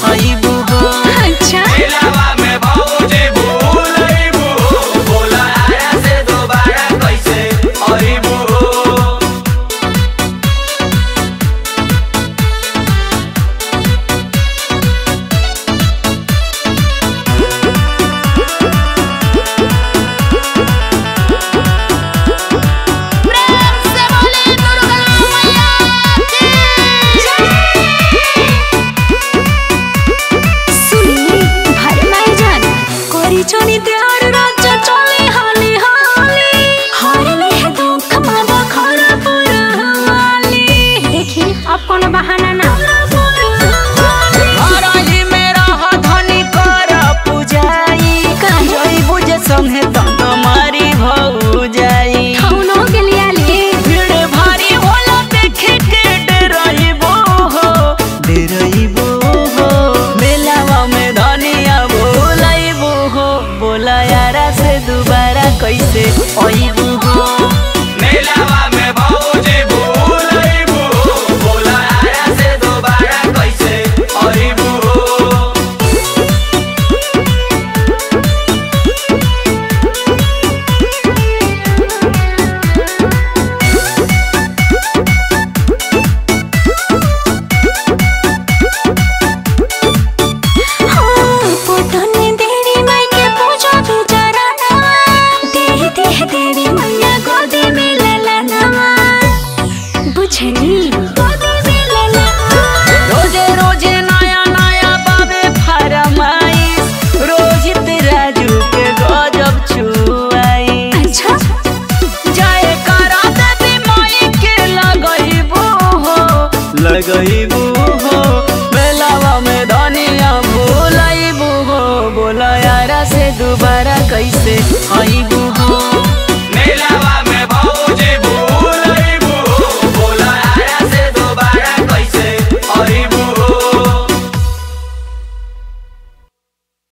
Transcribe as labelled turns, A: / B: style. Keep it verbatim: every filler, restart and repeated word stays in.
A: आईबू हो।
B: अच्छा
C: मेलावा में भौजी भूलइबू हो, बोला आया से दोबारा कैसे आईबू हो।
B: छोनी त्यार राजा चले हाली हाली हारले है दुख मादा खरा पूरा वाली। देखी अब कौन बहाना ना
A: हराही मेरा धनी कर पूजाई जई बुझे संगे तन मारी भौ जाई।
B: कौनो के लिए ले
A: भीड़ भारी होला देखे के डरइबो हो डरइबो हो। मेलावा में धनिया भूलइबो हो, बोला यारा से दोबारा कैसे आईबू हो।
C: मेलावा में भौजी भूलइबू हो, बोला आया से दोबारा कैसे आईबू हो।
B: पोटने देवी माई के पूजा बेचारा नवा दे दे देवी मैया गोदी में लला नवा बुझनी गोदी में लला
A: रोजे रोजे नया नया बाबे फरमाइश रोहित राजू के गजब छुआई।
B: अच्छा
A: जाए करा देवी माई के लगइबू हो लगइबू हो। मेलावा में धनिया भूलइबू हो, बोला यारा से दोबारा कैसे आईबू